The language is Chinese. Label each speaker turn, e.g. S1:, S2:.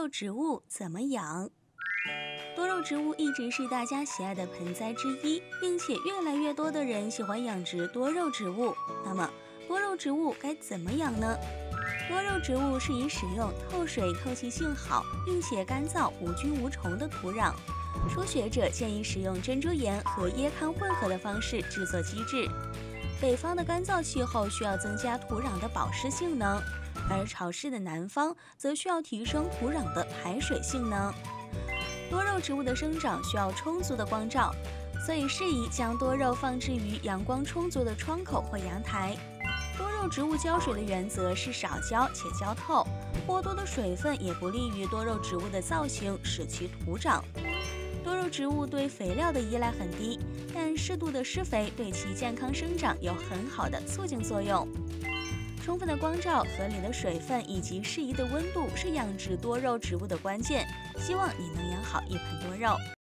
S1: 肉植物怎么养？多肉植物一直是大家喜爱的盆栽之一，并且越来越多的人喜欢养殖多肉植物。那么，多肉植物该怎么养呢？多肉植物适宜使用透水、透气性好，并且干燥、无菌无虫的土壤。初学者建议使用珍珠岩和椰糠混合的方式制作基质。北方的干燥气候需要增加土壤的保湿性能，而潮湿的南方则需要提升土壤的排水性能。多肉植物的生长需要充足的光照，所以适宜将多肉放置于阳光充足的窗口或阳台。多肉植物浇水的原则是少浇且浇透，过多的水分也不利于多肉植物的造型，使其徒长。多肉植物对肥料的依赖很低，但适度的施肥对其健康生长有很好的促进作用。充分的光照、合理的水分以及适宜的温度是养殖多肉植物的关键。希望你能养好一盆多肉。